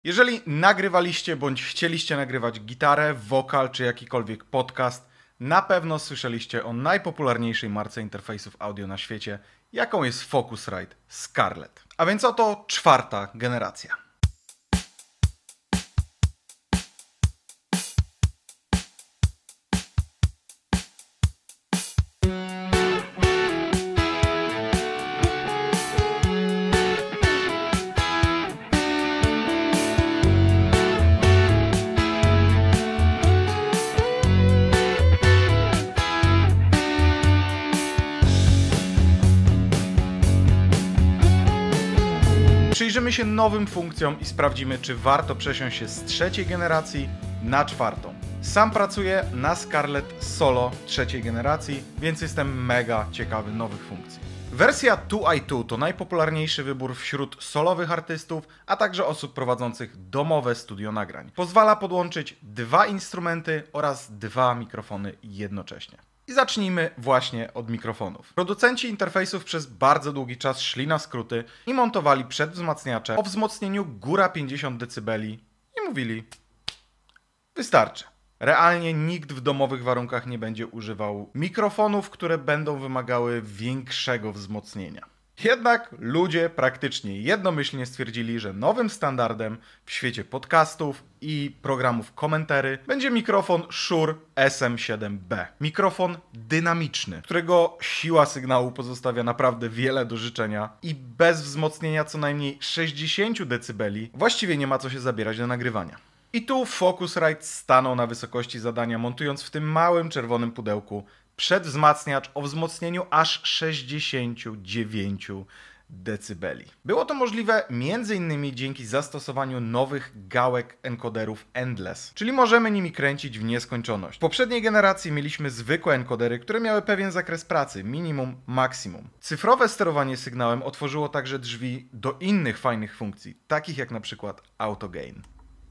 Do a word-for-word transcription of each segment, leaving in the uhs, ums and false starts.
Jeżeli nagrywaliście bądź chcieliście nagrywać gitarę, wokal czy jakikolwiek podcast, na pewno słyszeliście o najpopularniejszej marce interfejsów audio na świecie, jaką jest Focusrite Scarlett. A więc oto czwarta generacja. Przyjrzymy się nowym funkcjom i sprawdzimy, czy warto przesiąść się z trzeciej generacji na czwartą. Sam pracuję na Scarlett Solo trzeciej generacji, więc jestem mega ciekawy nowych funkcji. Wersja two i two to najpopularniejszy wybór wśród solowych artystów, a także osób prowadzących domowe studio nagrań. Pozwala podłączyć dwa instrumenty oraz dwa mikrofony jednocześnie. I zacznijmy właśnie od mikrofonów. Producenci interfejsów przez bardzo długi czas szli na skróty i montowali przedwzmacniacze o wzmocnieniu góra pięćdziesiąt decybeli i mówili: wystarczy. Realnie nikt w domowych warunkach nie będzie używał mikrofonów, które będą wymagały większego wzmocnienia. Jednak ludzie praktycznie jednomyślnie stwierdzili, że nowym standardem w świecie podcastów i programów komentary będzie mikrofon Shure S M siedem B. Mikrofon dynamiczny, którego siła sygnału pozostawia naprawdę wiele do życzenia i bez wzmocnienia co najmniej sześćdziesiąt decybeli właściwie nie ma co się zabierać do nagrywania. I tu Focusrite stanął na wysokości zadania, montując w tym małym czerwonym pudełku przedwzmacniacz o wzmocnieniu aż sześćdziesiąt dziewięć decybeli. Było to możliwe między innymi dzięki zastosowaniu nowych gałek encoderów Endless, czyli możemy nimi kręcić w nieskończoność. W poprzedniej generacji mieliśmy zwykłe encodery, które miały pewien zakres pracy, minimum, maksimum. Cyfrowe sterowanie sygnałem otworzyło także drzwi do innych fajnych funkcji, takich jak na przykład auto gain.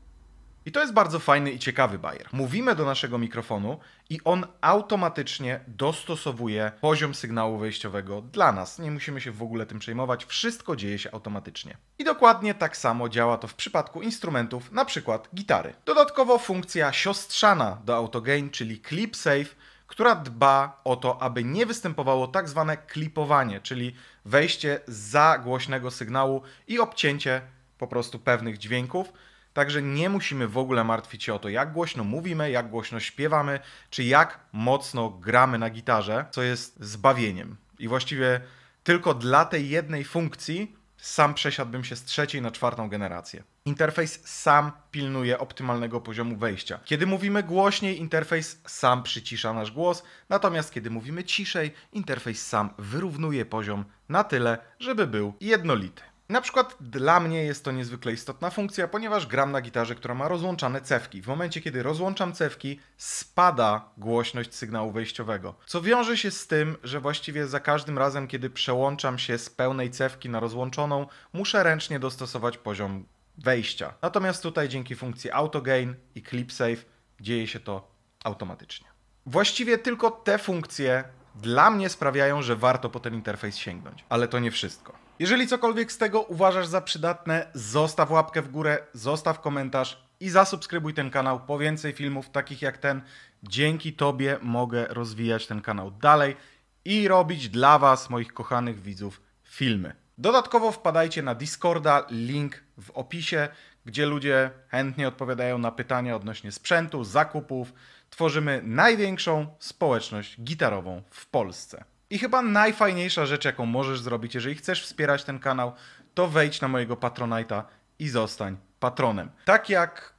I to jest bardzo fajny i ciekawy bajer. Mówimy do naszego mikrofonu i on automatycznie dostosowuje poziom sygnału wejściowego dla nas. Nie musimy się w ogóle tym przejmować, wszystko dzieje się automatycznie. I dokładnie tak samo działa to w przypadku instrumentów, na przykład gitary. Dodatkowo funkcja siostrzana do AutoGain, czyli Clip Safe, która dba o to, aby nie występowało tak zwane klipowanie, czyli wejście za głośnego sygnału i obcięcie po prostu pewnych dźwięków. Także nie musimy w ogóle martwić się o to, jak głośno mówimy, jak głośno śpiewamy, czy jak mocno gramy na gitarze, co jest zbawieniem. I właściwie tylko dla tej jednej funkcji sam przesiadłbym się z trzeciej na czwartą generację. Interfejs sam pilnuje optymalnego poziomu wejścia. Kiedy mówimy głośniej, interfejs sam przycisza nasz głos, natomiast kiedy mówimy ciszej, interfejs sam wyrównuje poziom na tyle, żeby był jednolity. Na przykład dla mnie jest to niezwykle istotna funkcja, ponieważ gram na gitarze, która ma rozłączane cewki. W momencie, kiedy rozłączam cewki, spada głośność sygnału wejściowego. Co wiąże się z tym, że właściwie za każdym razem, kiedy przełączam się z pełnej cewki na rozłączoną, muszę ręcznie dostosować poziom wejścia. Natomiast tutaj dzięki funkcji AutoGain i Clip Safe dzieje się to automatycznie. Właściwie tylko te funkcje dla mnie sprawiają, że warto po ten interfejs sięgnąć. Ale to nie wszystko. Jeżeli cokolwiek z tego uważasz za przydatne, zostaw łapkę w górę, zostaw komentarz i zasubskrybuj ten kanał po więcej filmów takich jak ten. Dzięki Tobie mogę rozwijać ten kanał dalej i robić dla Was, moich kochanych widzów, filmy. Dodatkowo wpadajcie na Discorda, link w opisie, gdzie ludzie chętnie odpowiadają na pytania odnośnie sprzętu, zakupów. Tworzymy największą społeczność gitarową w Polsce. I chyba najfajniejsza rzecz, jaką możesz zrobić, jeżeli chcesz wspierać ten kanał, to wejdź na mojego Patronite'a i zostań patronem. Tak jak...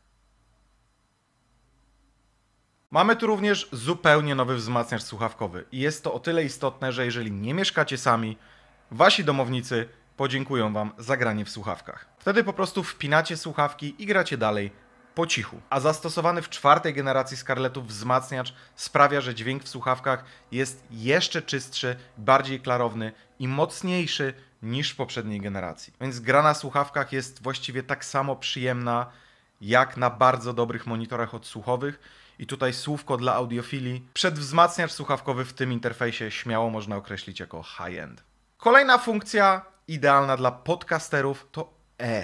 Mamy tu również zupełnie nowy wzmacniacz słuchawkowy. I jest to o tyle istotne, że jeżeli nie mieszkacie sami, wasi domownicy podziękują wam za granie w słuchawkach. Wtedy po prostu wpinacie słuchawki i gracie dalej po cichu. A zastosowany w czwartej generacji Scarlettów wzmacniacz sprawia, że dźwięk w słuchawkach jest jeszcze czystszy, bardziej klarowny i mocniejszy niż w poprzedniej generacji. Więc gra na słuchawkach jest właściwie tak samo przyjemna jak na bardzo dobrych monitorach odsłuchowych. I tutaj słówko dla audiofilii. Przedwzmacniacz słuchawkowy w tym interfejsie śmiało można określić jako high-end. Kolejna funkcja idealna dla podcasterów to R.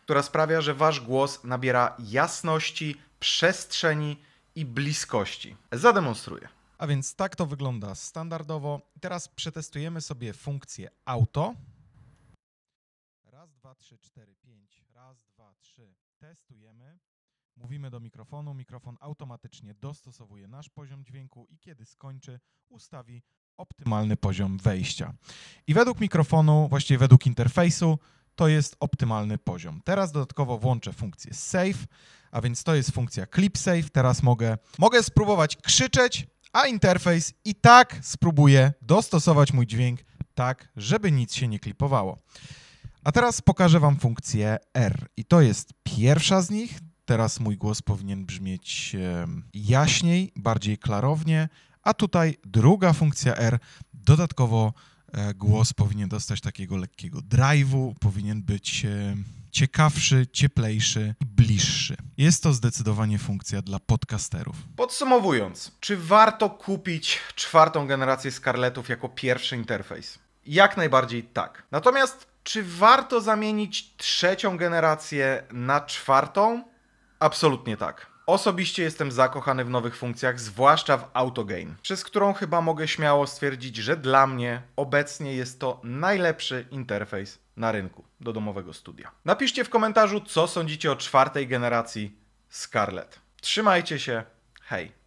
która sprawia, że wasz głos nabiera jasności, przestrzeni i bliskości. Zademonstruję. A więc tak to wygląda standardowo. Teraz przetestujemy sobie funkcję auto. Raz, dwa, trzy, cztery, pięć. Raz, dwa, trzy. Testujemy. Mówimy do mikrofonu. Mikrofon automatycznie dostosowuje nasz poziom dźwięku i kiedy skończy, ustawi optymalny poziom wejścia. I według mikrofonu, właściwie według interfejsu, to jest optymalny poziom. Teraz dodatkowo włączę funkcję save, a więc to jest funkcja clip save. Teraz mogę, mogę spróbować krzyczeć, a interfejs i tak spróbuje dostosować mój dźwięk tak, żeby nic się nie klipowało. A teraz pokażę wam funkcję R i to jest pierwsza z nich. Teraz mój głos powinien brzmieć jaśniej, bardziej klarownie, a tutaj druga funkcja R, dodatkowo głos powinien dostać takiego lekkiego drive'u, powinien być ciekawszy, cieplejszy i bliższy. Jest to zdecydowanie funkcja dla podcasterów. Podsumowując, czy warto kupić czwartą generację Scarlettów jako pierwszy interfejs? Jak najbardziej tak. Natomiast czy warto zamienić trzecią generację na czwartą? Absolutnie tak. Osobiście jestem zakochany w nowych funkcjach, zwłaszcza w AutoGain, przez którą chyba mogę śmiało stwierdzić, że dla mnie obecnie jest to najlepszy interfejs na rynku do domowego studia. Napiszcie w komentarzu, co sądzicie o czwartej generacji Scarlett. Trzymajcie się, hej!